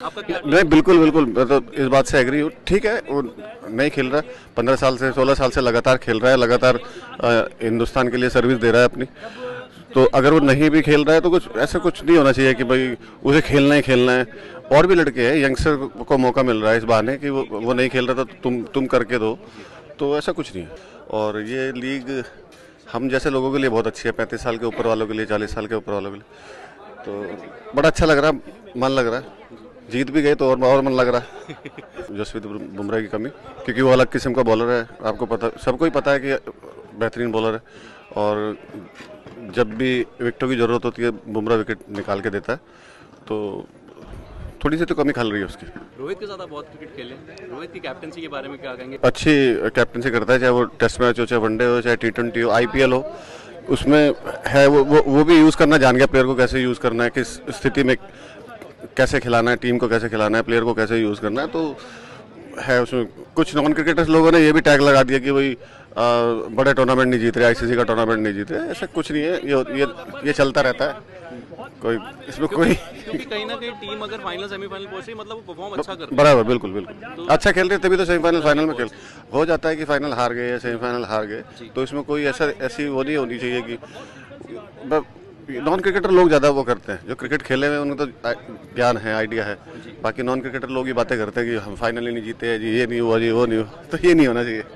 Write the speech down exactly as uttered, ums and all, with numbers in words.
आपका क्या? नहीं, बिल्कुल बिल्कुल, मैं तो इस बात से एग्री हूँ। ठीक है, वो नहीं खेल रहा, पंद्रह साल से सोलह साल से लगातार खेल रहा है, लगातार हिंदुस्तान के लिए सर्विस दे रहा है अपनी। तो अगर वो नहीं भी खेल रहा है तो कुछ ऐसा कुछ नहीं होना चाहिए कि भाई उसे खेलना ही खेलना है। और भी लड़के हैं, यंगस्टर को मौका मिल रहा है इस बहाने कि वो वो नहीं खेल रहा था तो तुम तुम करके दो, तो ऐसा कुछ नहीं है। और ये लीग हम जैसे लोगों के लिए बहुत अच्छी है, पैंतीस साल के ऊपर वालों के लिए, चालीस साल के ऊपर वालों के लिए, तो बड़ा अच्छा लग रहा है, मन लग रहा है। जीत भी गए तो और और मन लग रहा है। जसप्रीत बुमराह की कमी, क्योंकि वो अलग किस्म का बॉलर है, आपको पता, सबको ही पता है कि बेहतरीन बॉलर है। और जब भी विकेटों की जरूरत होती है बुमराह विकेट निकाल के देता है, तो थोड़ी सी तो कमी खल रही है उसकी। रोहित के साथ आप बहुत क्रिकेट खेले, रोहित की कैप्टनसी के बारे में क्या कहेंगे? अच्छी कैप्टनसी करता है, चाहे वो टेस्ट मैच हो, चाहे वनडे हो, चाहे टी ट्वेंटी हो, आईपीएल हो, उसमें है वो वो वो भी यूज़ करना जान गया, प्लेयर को कैसे यूज़ करना है, किस स्थिति में कैसे खिलाना है, टीम को कैसे खिलाना है, प्लेयर को कैसे यूज़ करना है, तो है उसमें। कुछ नॉन क्रिकेटर्स लोगों ने ये भी टैग लगा दिया कि भाई बड़े टूर्नामेंट नहीं जीत रहे, आईसीसी का टूर्नामेंट नहीं जीत रहे। ऐसा कुछ नहीं है, ये ये ये चलता रहता है, कोई इसमें कोई, क्योंकि कहीं ना कहीं टीम अगर फाइनल सेमीफाइनल पहुंची मतलब वो परफॉर्म अच्छा कर, बराबर, बिल्कुल बिल्कुल, अच्छा खेल रहे तभी तो सेमीफाइनल फाइनल में खेल हो जाता है कि फाइनल हार गए या सेमीफाइनल हार गए, तो इसमें कोई ऐसा ऐसी वो नहीं होनी चाहिए कि नॉन क्रिकेटर लोग ज़्यादा वो करते हैं, जो क्रिकेट खेले हुए उनको तो ज्ञान है, आइडिया है। बाकी नॉन क्रिकेटर लोग ही बातें करते हैं कि हम फाइनल ही नहीं जीते हैं जी, ये नहीं हुआ जी, वो नहीं हुआ, तो ये नहीं होना चाहिए।